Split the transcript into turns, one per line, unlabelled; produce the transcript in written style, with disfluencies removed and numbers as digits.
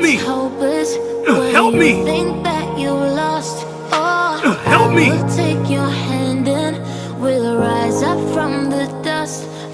me.
Hopeless
Help
when
me.
you think that you lost. Oh,
Help me.
I will take your hand and we'll rise up from the dust.